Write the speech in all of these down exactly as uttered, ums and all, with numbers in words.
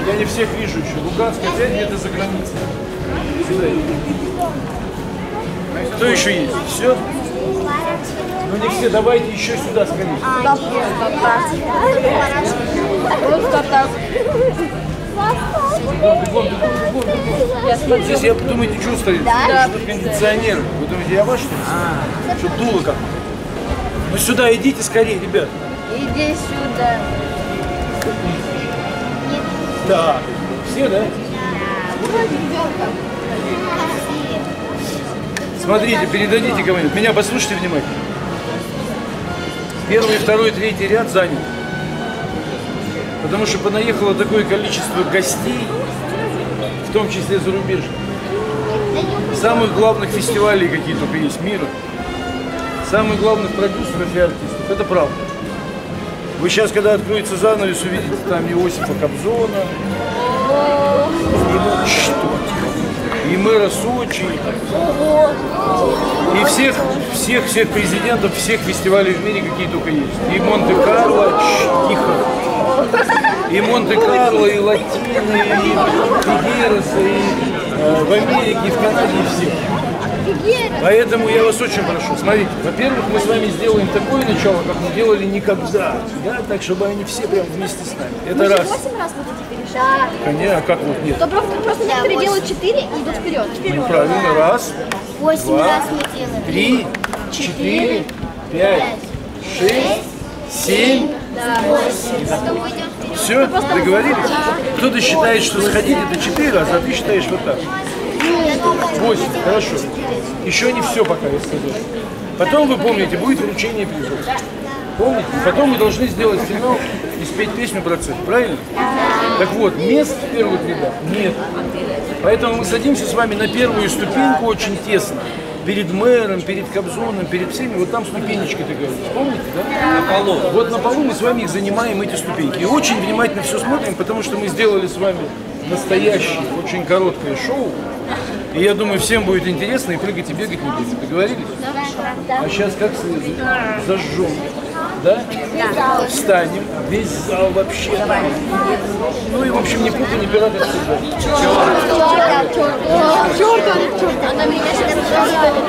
Я не всех вижу еще. Луганск опять где-то за границей. Сюда. Кто еще есть? Все? Ну не все, давайте еще сюда скорее. Просто так. Бегом, бегом, бегом, бегом. Здесь, я думаете, что стоит? Да. Что кондиционер. Вы думаете, я ваш, что ли? А, чтобы дуло как? Ну сюда идите скорее, ребят. Иди сюда. Да. Все, да? Смотрите, передадите кому-нибудь. Меня послушайте внимательно. Первый, второй, третий ряд занят. Потому что понаехало такое количество гостей, в том числе зарубежных. Самых главных фестивалей, какие только есть мира. Самых главных продюсеров и артистов. Это правда. Вы сейчас, когда откроется занавес, увидите там Иосифа Кобзона, и, что? и мэра Сочи, и всех, всех, всех президентов, всех фестивалей в мире, какие только есть. И Монте-Карло, тихо, и Монте-Карло, и Латины, и Фигереса, и э, в Америке, и в Канаде, и всех. Поэтому я вас очень прошу, смотрите, во-первых, мы с вами сделаем такое начало, как мы делали никогда, да, так, чтобы они все прям вместе с нами. Это Вы раз. восемь раз будете перешагивать? Конечно, а как вот нет? То просто, просто некоторые делают четыре и идут вперед. Ну, правильно, раз, Восемь два, раз мы делаем. три, четыре, пять, шесть, семь. Все, договорились? Кто-то считает, что сходить это четыре раза, а ты считаешь вот так. Восемь, хорошо. Еще не все пока я сказал. Потом, вы помните, будет вручение призов. Помните? Потом мы должны сделать финал и спеть песню про цель. Правильно? Так вот, мест в первых рядах нет. Поэтому мы садимся с вами на первую ступеньку очень тесно. Перед мэром, перед Кобзоном, перед всеми. Вот там ступенечки договорились. Помните, да? На полу. Вот на полу мы с вами их занимаем, эти ступеньки. И очень внимательно все смотрим, потому что мы сделали с вами настоящее, очень короткое шоу. И я думаю, всем будет интересно, и прыгать и бегать не будет. Договорились? Да. А сейчас как следует? Зажжем. Да? Да. Встанем. Весь зал вообще. Ну и, в общем, ни пупа, ни пера, как всегда. Черт, черт, черт, черт. Она меня сейчас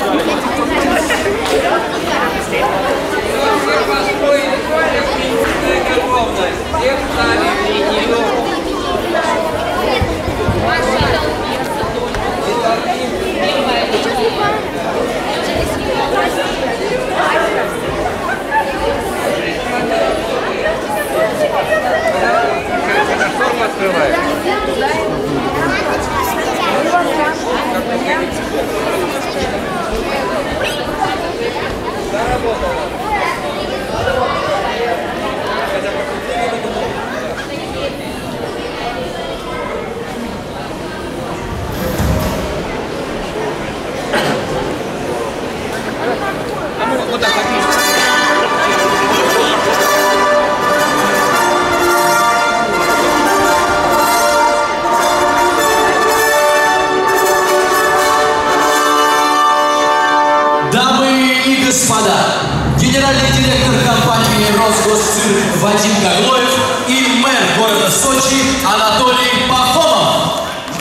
генеральный директор компании «Росгосцирк» Вадим Гаглоев и мэр города Сочи Анатолий Пахомов.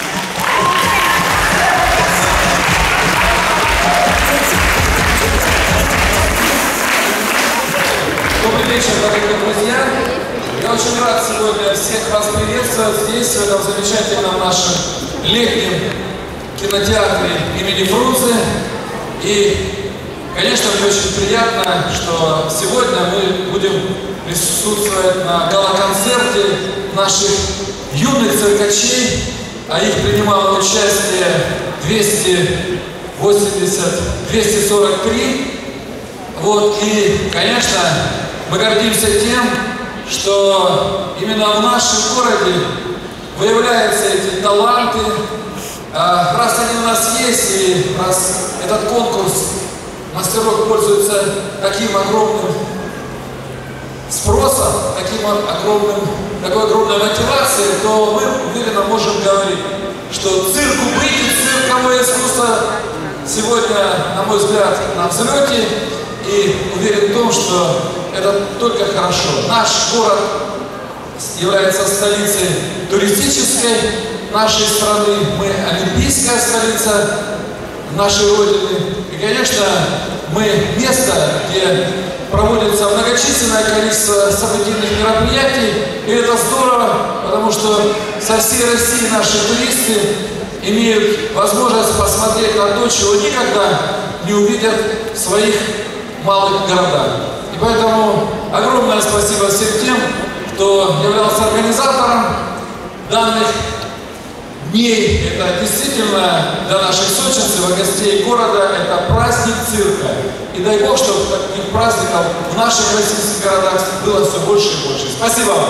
Добрый вечер, дорогие друзья. Я очень рад сегодня всех вас приветствовать здесь, в этом замечательном нашем летнем кинотеатре имени Фрунзе. И, конечно, мне очень приятно, что сегодня мы будем присутствовать на гала-концерте наших юных циркачей, а их принимало участие двести восемьдесят, двести сорок три. Вот, и, конечно, мы гордимся тем, что именно в нашем городе выявляются эти таланты. А, раз они у нас есть, и раз этот конкурс мастеров пользуется таким огромным спросом, таким огромным, такой огромной мотивацией, то мы уверенно можем говорить, что цирку быть и цирковое искусство сегодня, на мой взгляд, на взлете. И уверен в том, что это только хорошо. Наш город является столицей туристической нашей страны, мы олимпийская столица нашей Родины. И, конечно, мы место, где проводится многочисленное количество событийных мероприятий, и это здорово, потому что со всей России наши туристы имеют возможность посмотреть на то, чего никогда не увидят в своих малых городах. И поэтому огромное спасибо всем тем, кто являлся организатором данных дней. Это действительно для наших сочинцев и гостей города это праздник цирка. И дай Бог, чтобы таких праздников в наших российских городах было все больше и больше. Спасибо вам.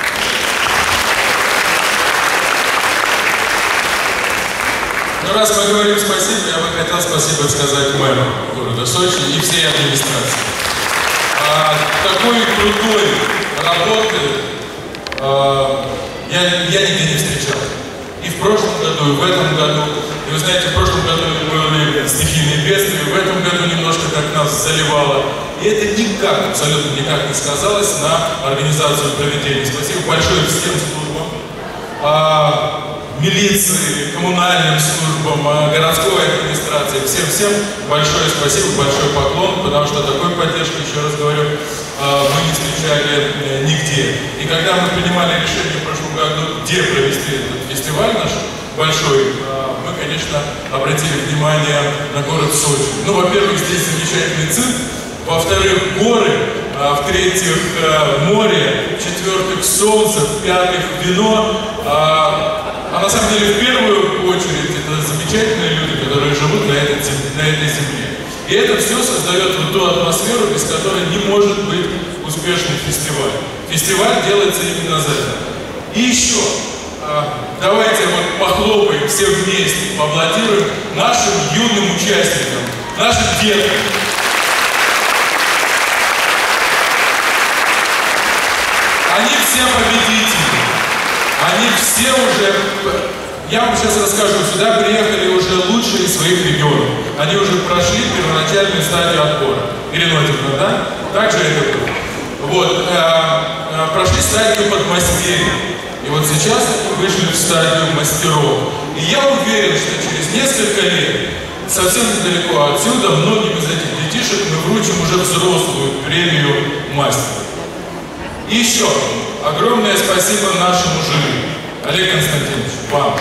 Ну, раз мы говорим спасибо, я бы хотел спасибо сказать мэру города Сочи и всей администрации. А, такой крутой работы а, я, я нигде не встречал. И в прошлом году, и в этом году. И вы знаете, в прошлом году были стихийные бедствия, в этом году немножко так нас заливало. И это никак, абсолютно никак не сказалось на организацию проведения. Спасибо большое всем службам. А, милиции, коммунальным службам, городской администрации, всем-всем большое спасибо, большой поклон, потому что такой поддержки, еще раз говорю, мы не встречали нигде. И когда мы принимали решение в прошлом году, где провести этот фестиваль наш большой, мы, конечно, обратили внимание на город Сочи. Ну, во-первых, здесь замечательный цирк, во-вторых, горы, в-третьих, море, в-четвертых, солнце, в-пятых, вино. А на самом деле, в первую очередь, это замечательные люди, которые живут на этой, на этой земле. И это все создает вот ту атмосферу, без которой не может быть успешный фестиваль. Фестиваль делается именно за это. И еще, давайте вот похлопаем все вместе, поаплодируем нашим юным участникам, нашим деткам. Они все победители. Они все уже, я вам сейчас расскажу, сюда приехали уже лучшие из своих регионов. Они уже прошли первоначальную стадию отбора. Ирина Владимировна, да? Так же это было. Вот, э, э, прошли стадию подмастерья. И вот сейчас они вышли в стадию мастеров. И я уверен, что через несколько лет, совсем недалеко отсюда, многим из этих детишек мы вручим уже взрослую премию мастера. И еще огромное спасибо нашему жюри. Олег Константинович, вам.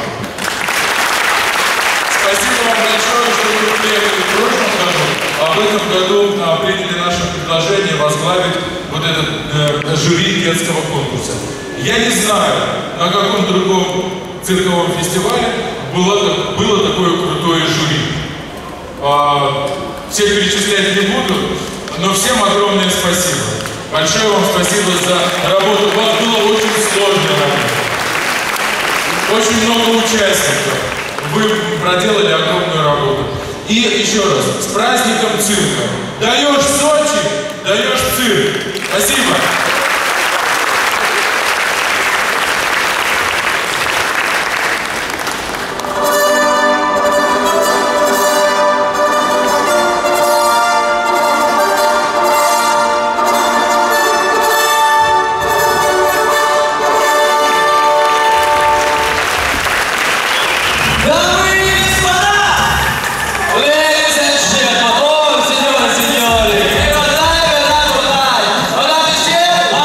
Спасибо вам большое, что вы приехали в прошлом году, а в этом году а, приняли наше предложение возглавить вот этот э, жюри детского конкурса. Я не знаю, на каком другом цирковом фестивале было, было такое крутое жюри. А, все перечислять не буду, но всем огромное спасибо. Большое вам спасибо за работу. У вас было очень сложная работа. Очень много участников. Вы проделали огромную работу. И еще раз, с праздником цирка. Даешь Сочи, даешь цирк. Спасибо. Signore, signore, e guardate, guardate, guardate, guardate,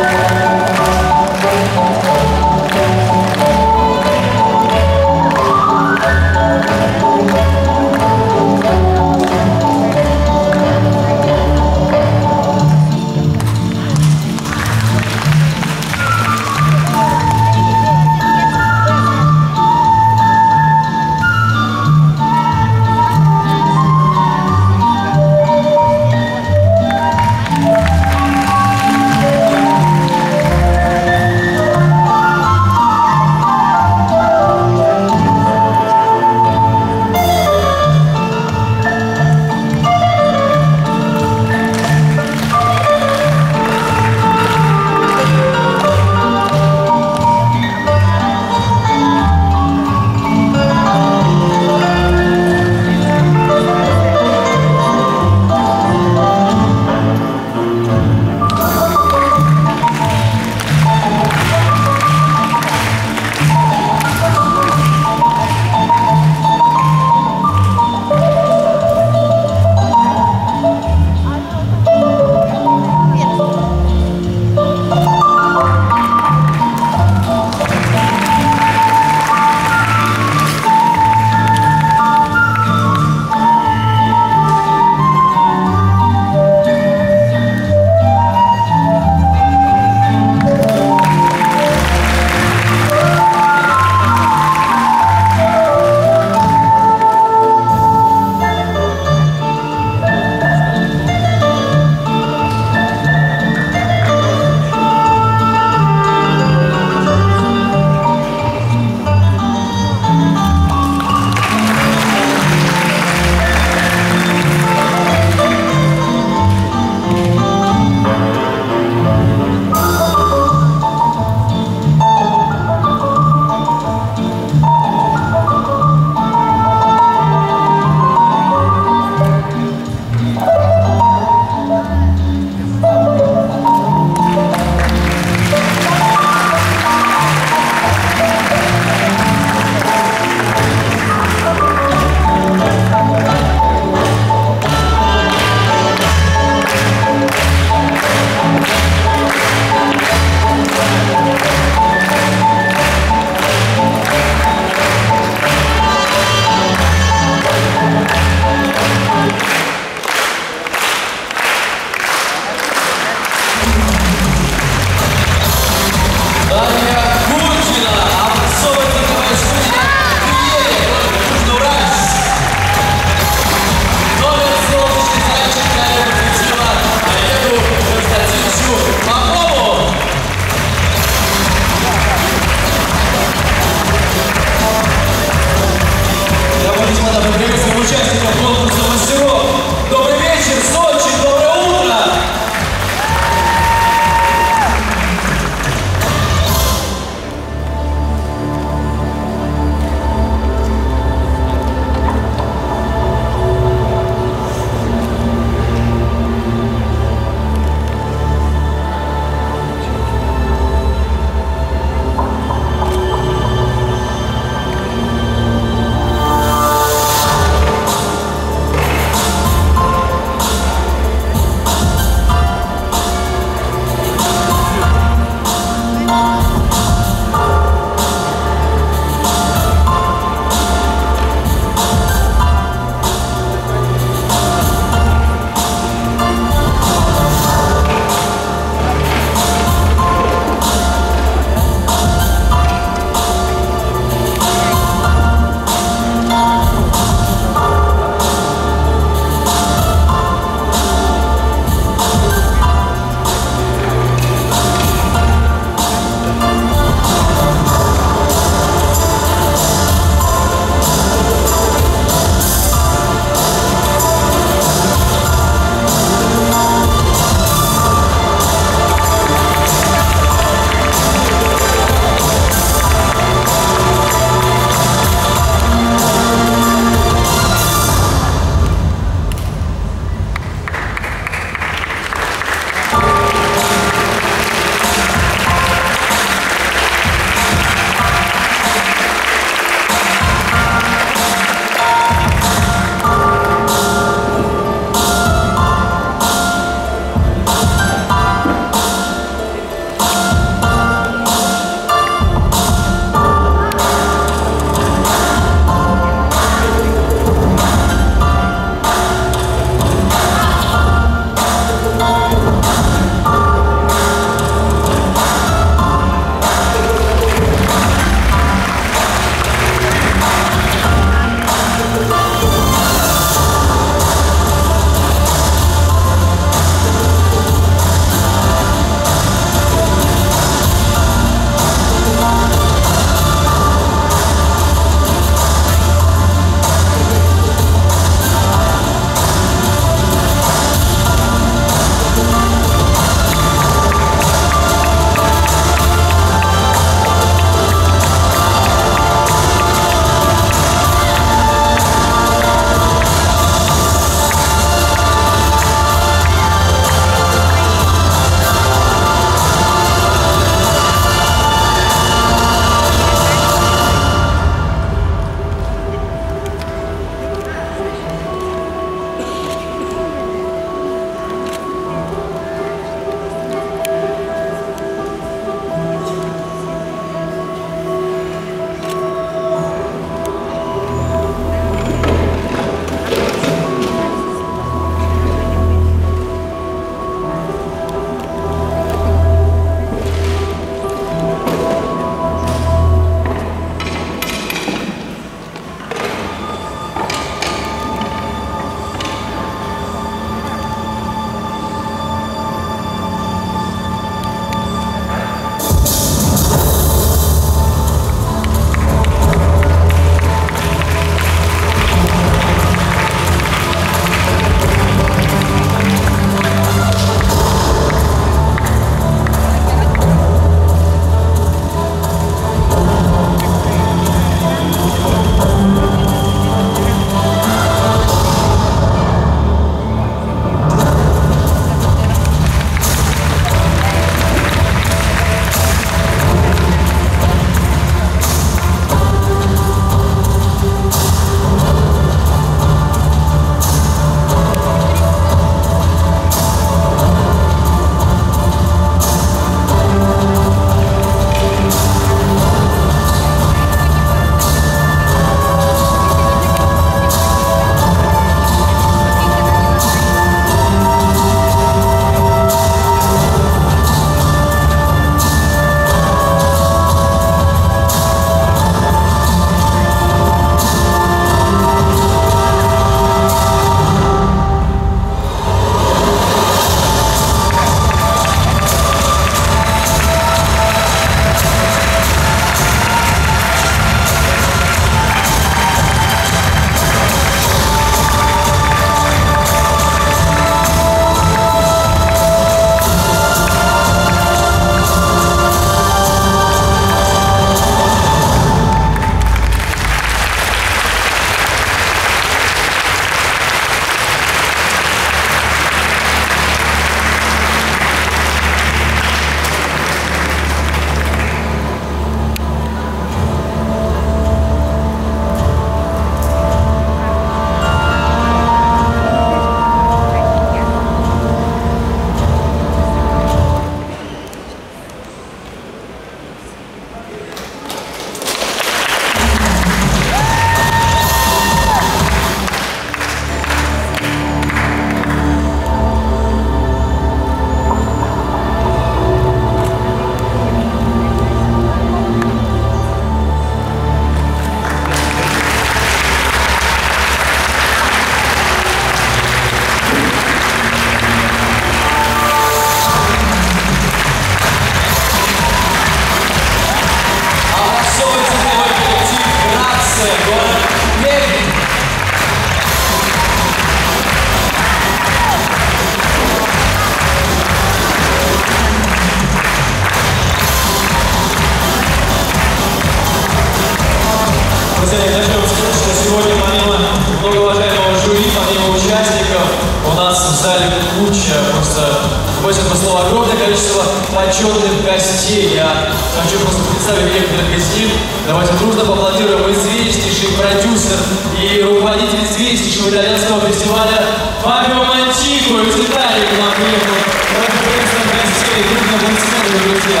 в зале куча, просто хватит по слову огромное количество почетных гостей. Я хочу просто представить некоторых из них. Давайте дружно поаплодируем известнейший продюсер и руководитель известнейшего итальянского фестиваля Фабио Монтико из Италии к нам приехал. Давайте приветствуем гостей, дружно аплодисменты, друзья.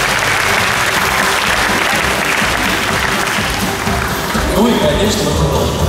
Ну и, конечно, мы продолжим.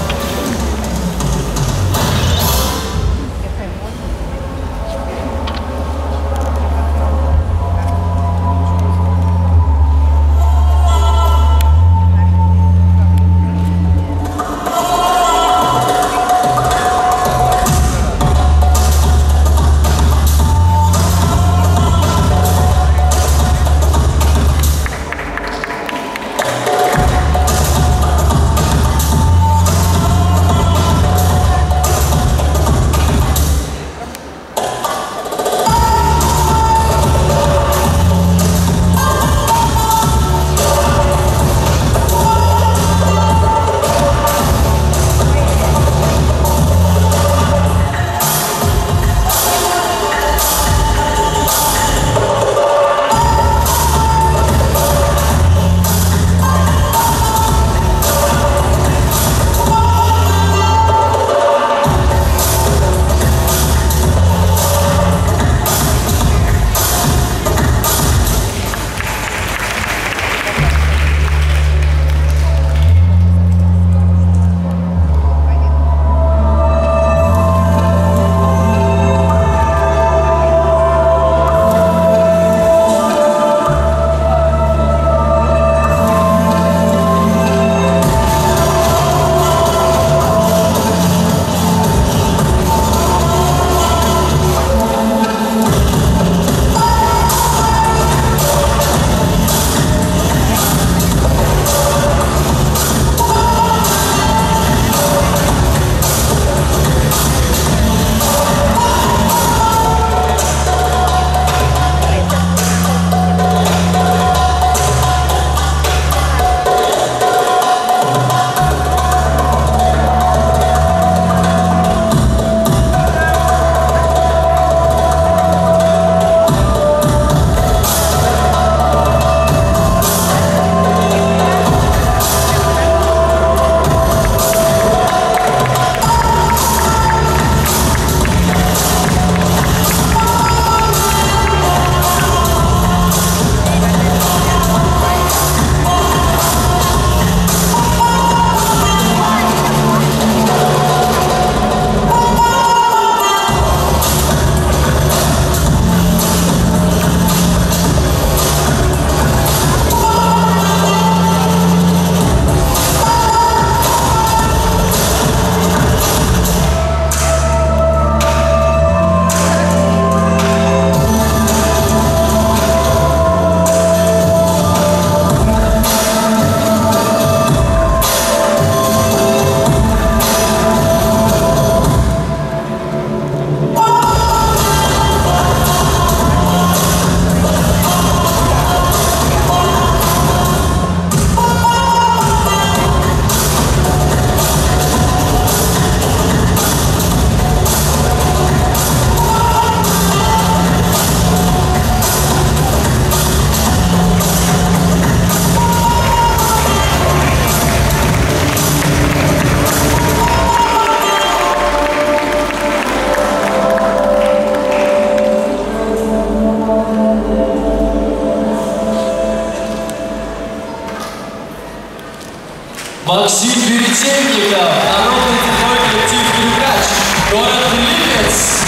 Максим Веретенников, народный цветной коллектив «Перекач», город Липец.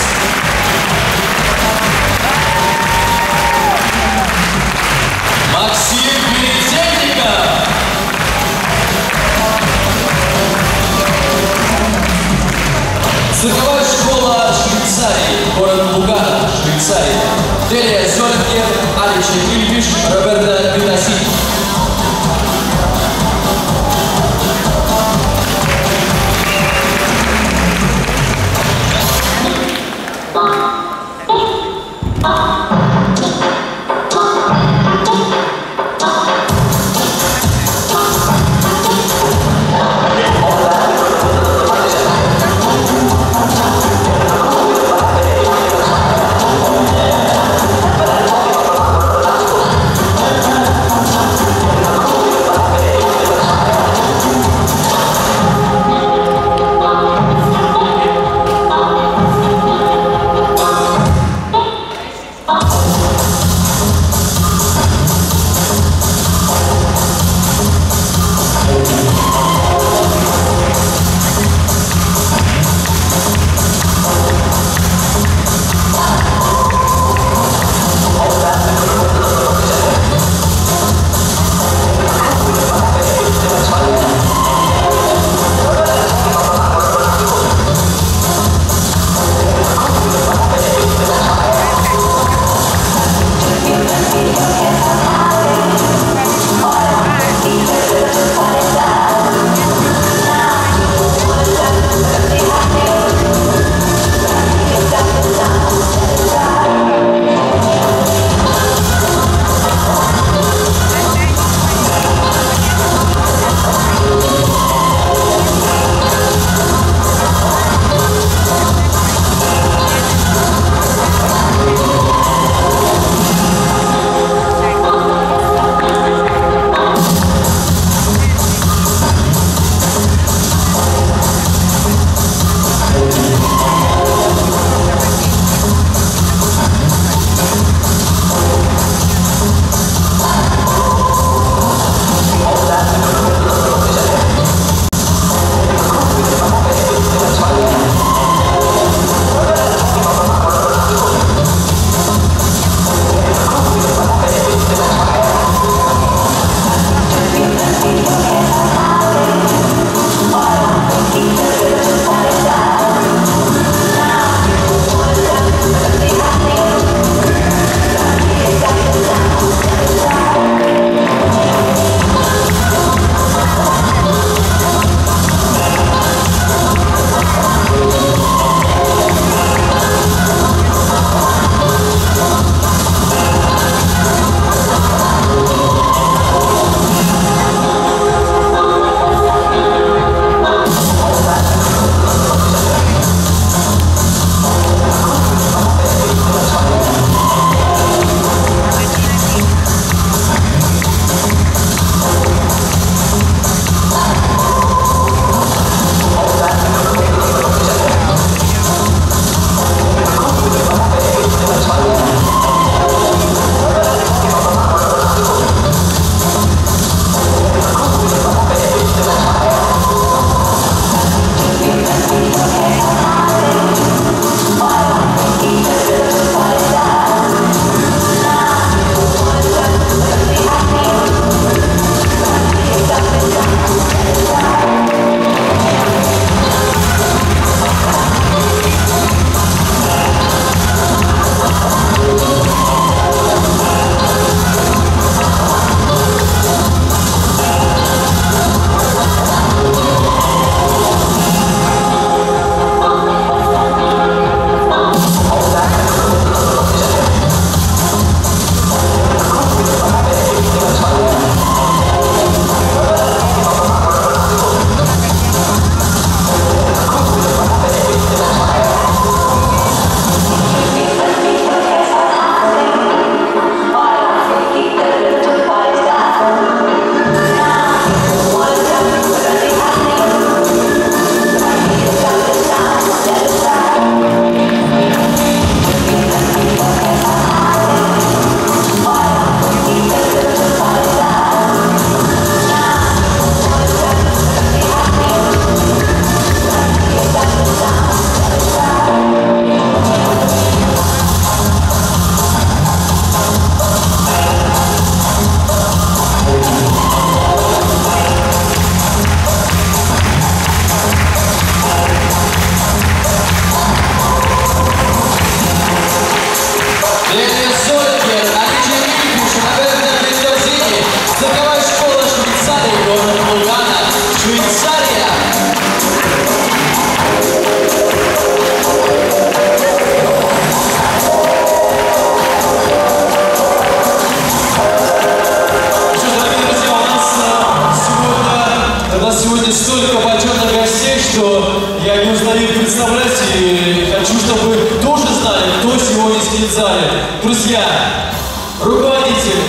Максим Веретенников. Цирковая школа Швейцарии, город Лугано, Швейцария. Делия Зольгер, Алиша Ильвиш, Роберта Витаси.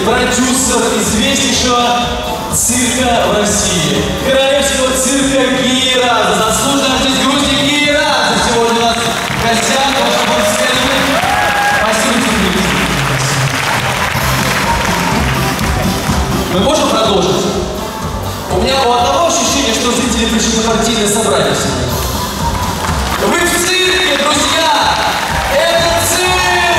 продюсер известнейшего цирка в России. Королевского цирка Гейра. Заслуженный артист Грузии Гейра. Сегодня у нас в гостях. Спасибо тебе. Мы можем продолжить? У меня у одного ощущение, что зрители пришли на партийное собрание сегодня. Вы в цирке, друзья! Это цирк!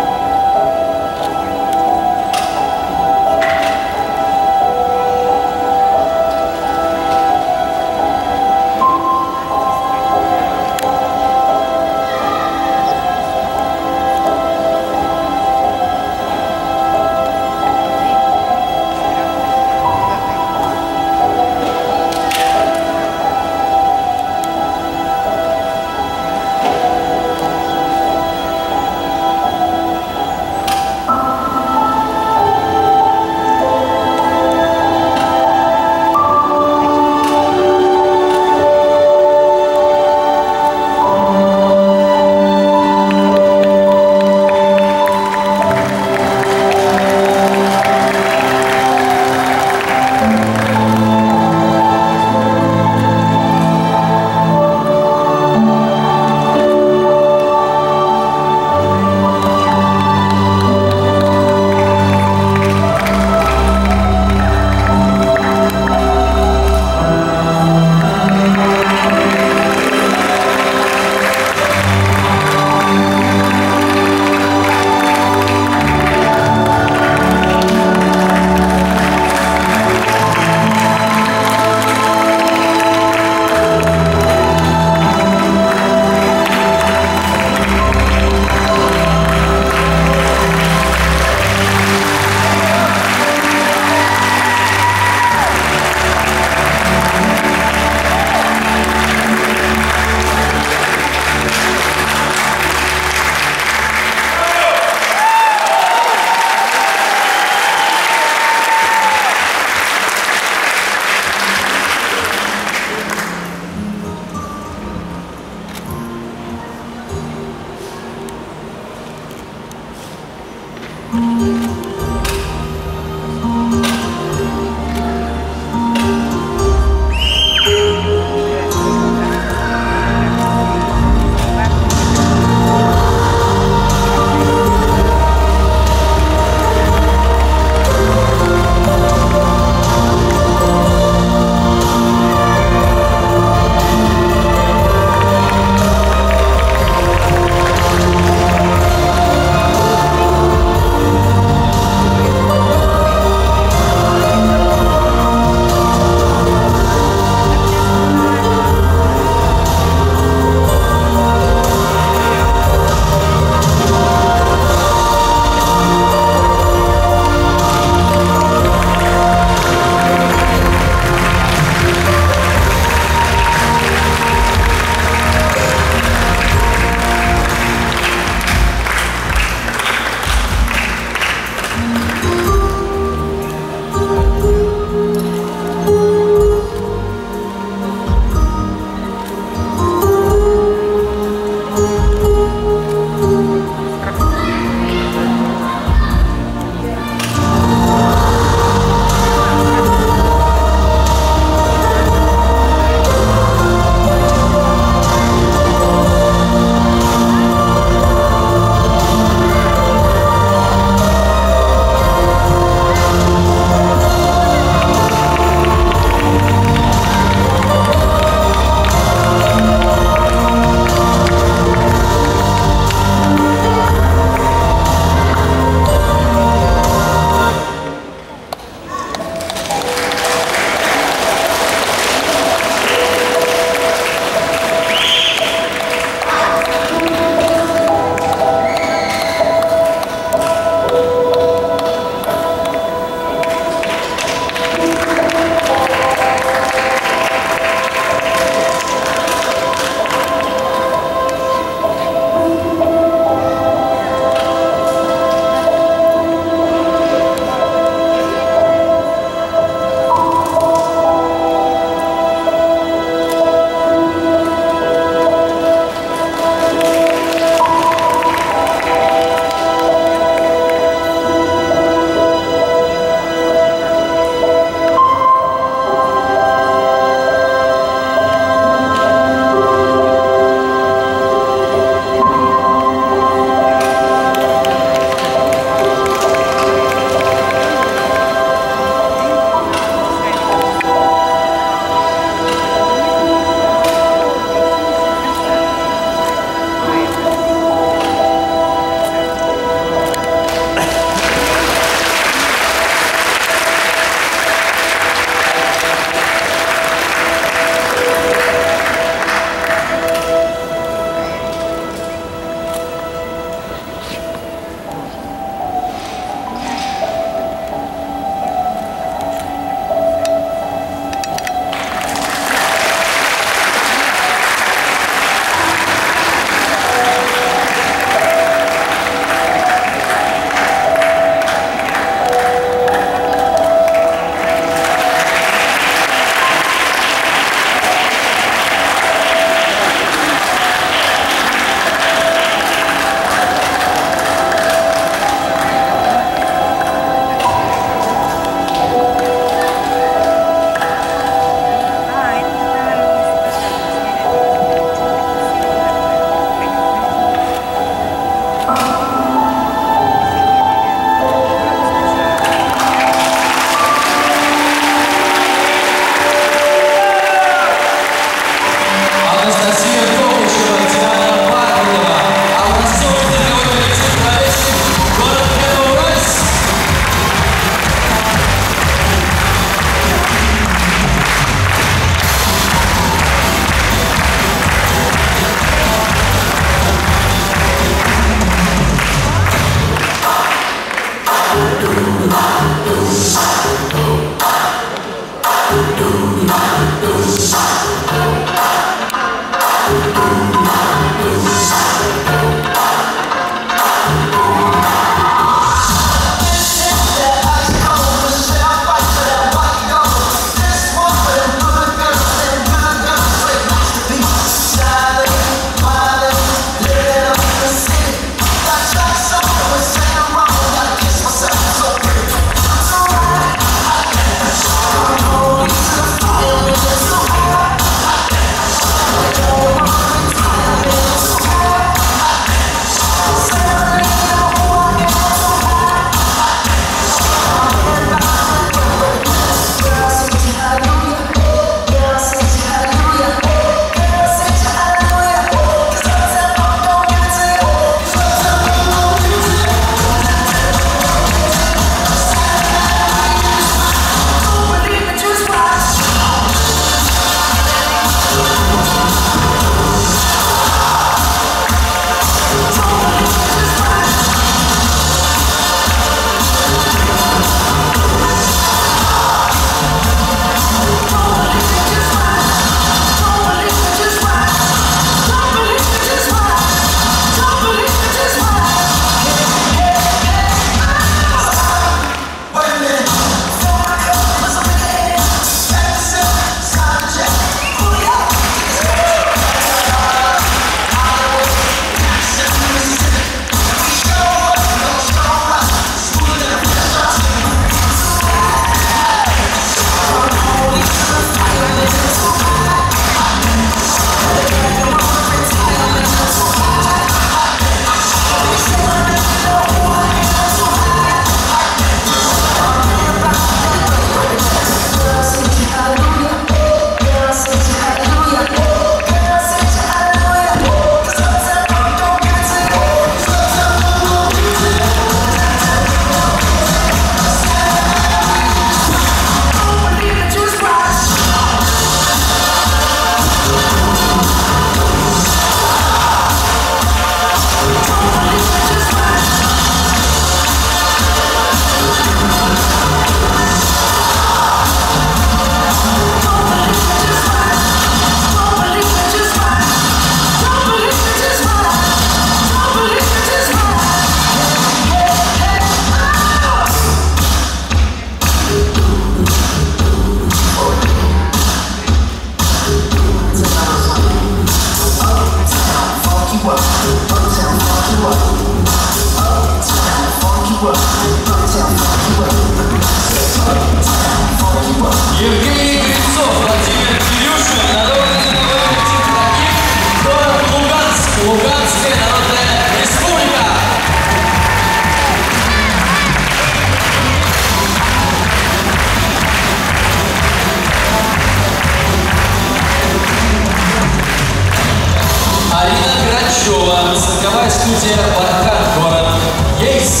студия «Бархан», город Ейск.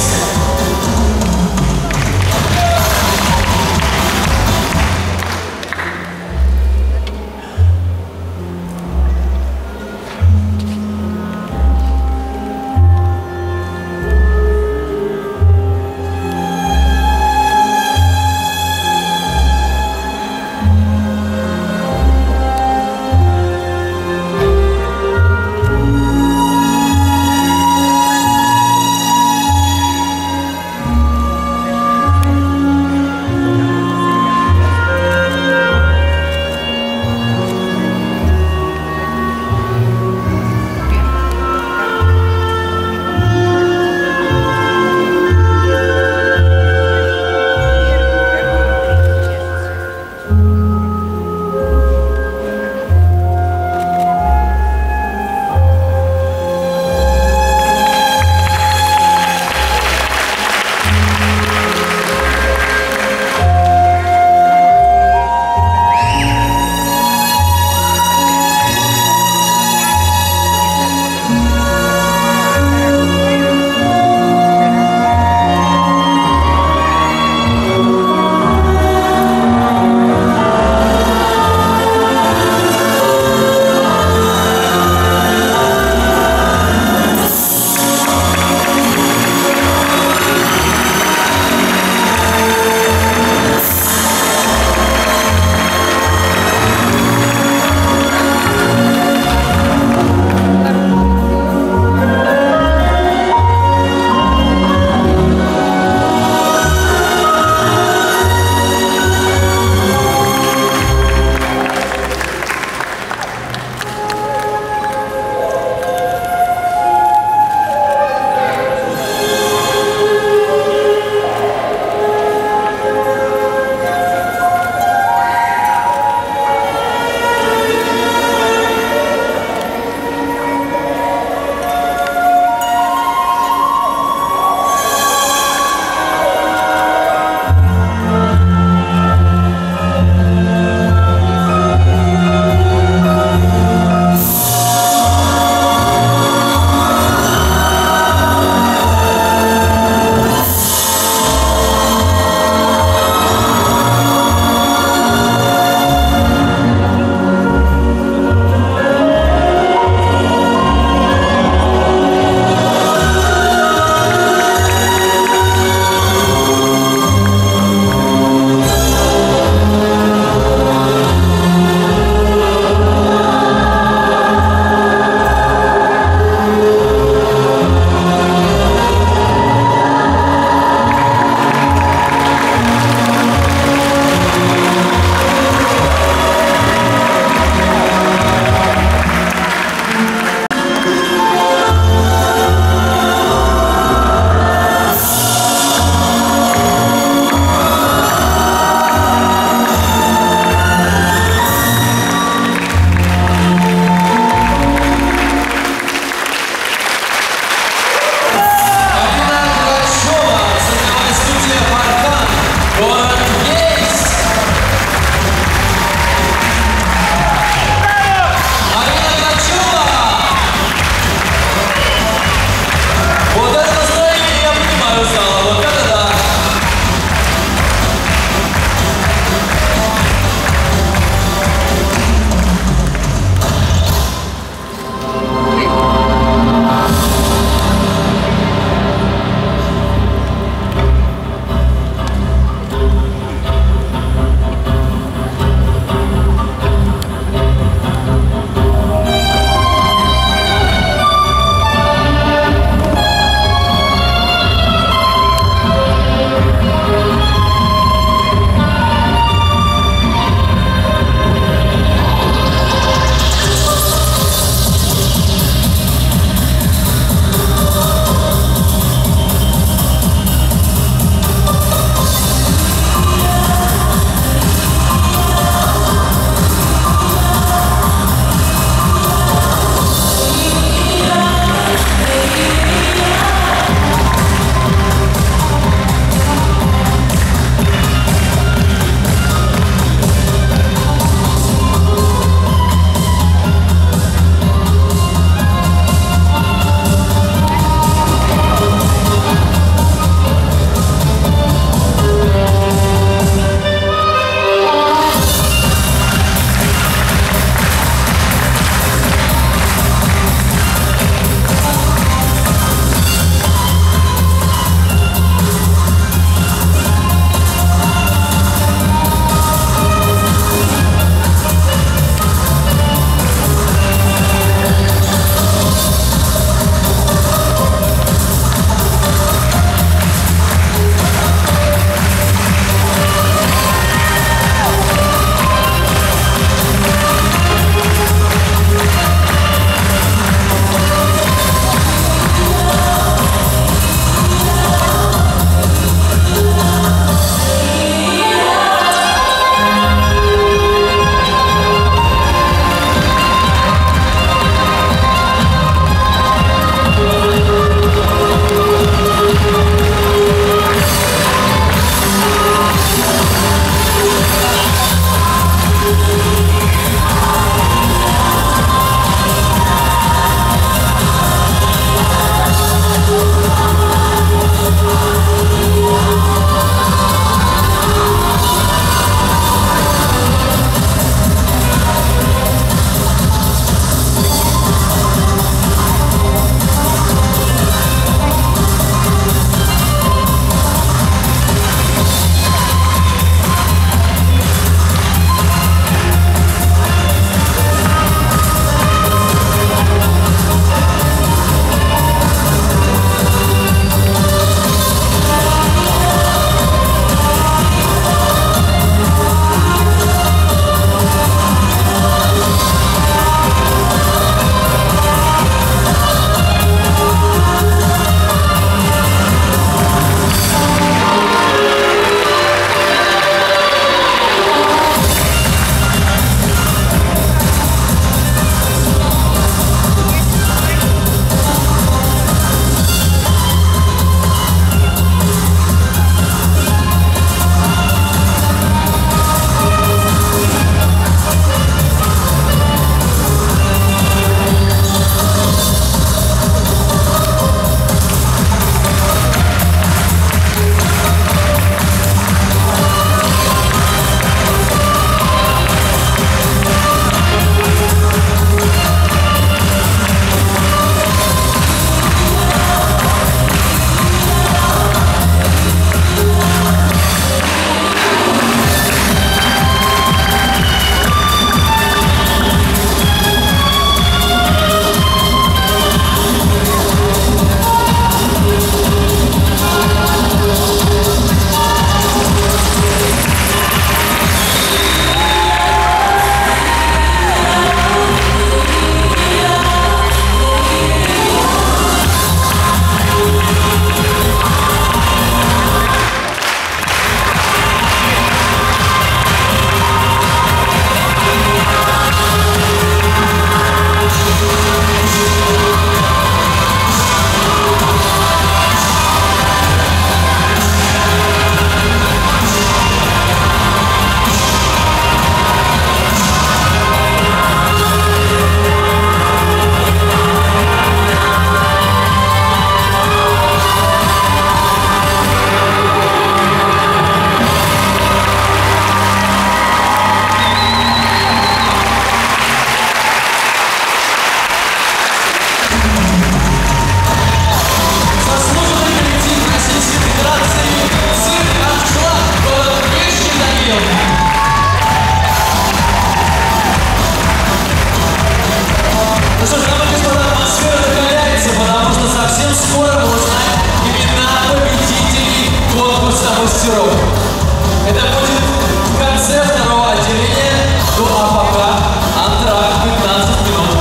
Ну что ж, дамы и господа, атмосфера накаляется, потому что совсем скоро мы узнаем имена победителей конкурса мастеров. Это будет в конце второго отделения, ну а пока антракт пятнадцать минут.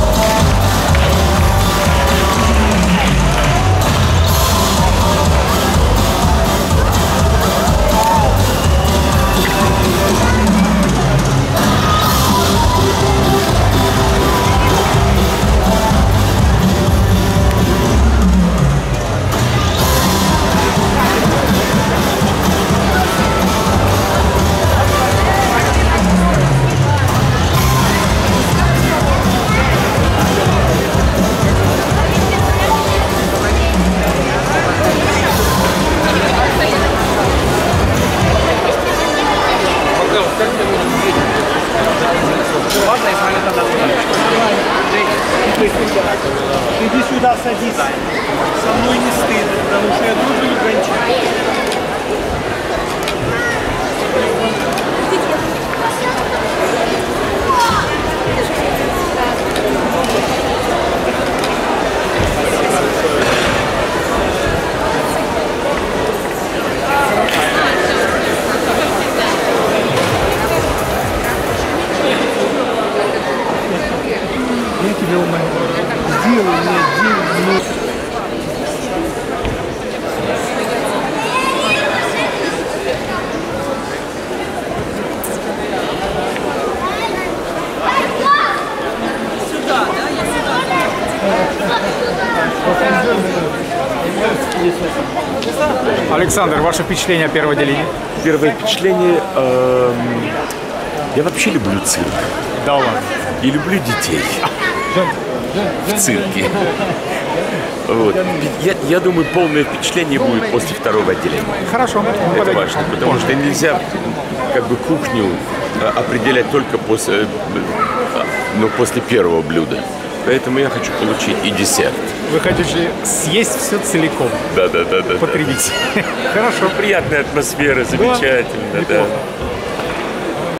Иди сюда, садись. Со мной не стыдно, потому что я тоже не кончаю. Я тебя умоляю. Сделай мне день. Сюда, да? Я сюда. Александр, ваше впечатление о первом отделении? Первое впечатление, эм, я вообще люблю цирк. Да ладно. И люблю детей в цирке. Вот. Я, я думаю, полное впечатление будет после второго отделения. Хорошо. Это важно, потому что нельзя как бы кухню определять только после, ну, после первого блюда. Поэтому я хочу получить и десерт. Вы хотите съесть все целиком? Да, да, да, да. Потребить. Да. Хорошо. Приятная атмосфера, замечательно, да.